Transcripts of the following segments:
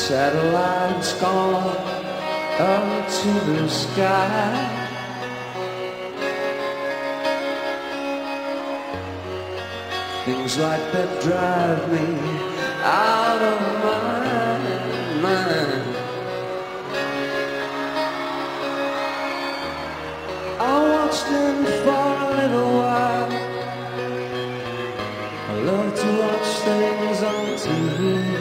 Satellites gone up to the sky. Things like that drive me out of my mind. I watched them for a little while. I love to watch things on TV.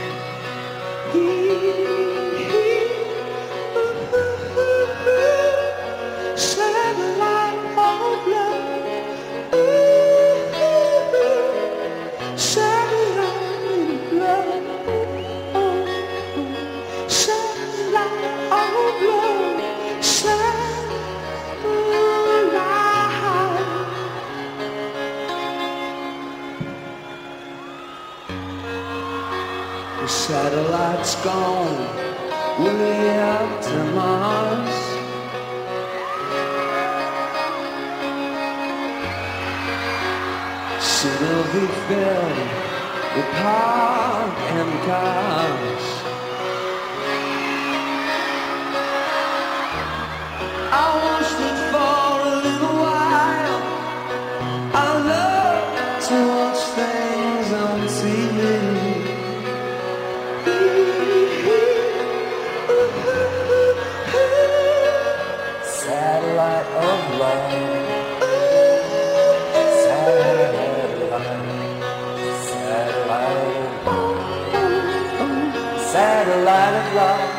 Satellite of love, satellite of love, satellite of love, satellite. The satellite's gone way up to Mars. Soon it'll be filled with park and cars. I watched it for a little while. I love to watch things on TV. Satellite of love. Satellite of love,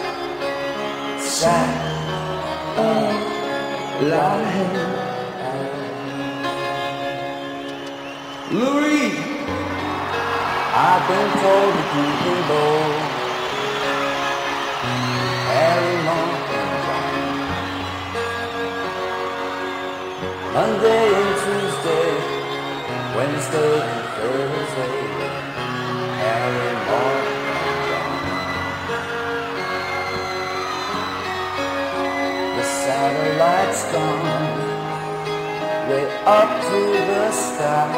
satellite. Lou Reed. I've been told that you can go Harry Monday and Tuesday, Wednesday and Thursday, Harry Morton. Satellite's gone way up to the sky.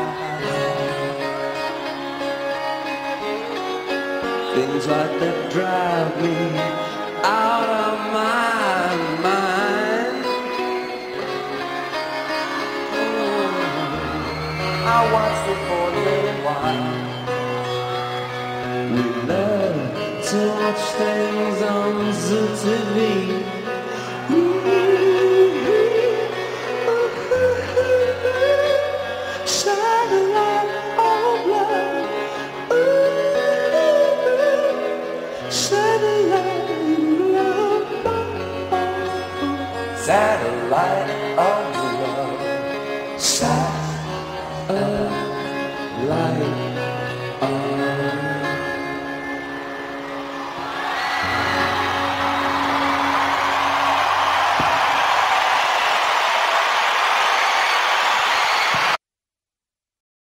Things like that drive me out of my mind. I watched it for a little while. We love to watch things on Zoo TV. Satellite of love, satellite of love, satellite of love.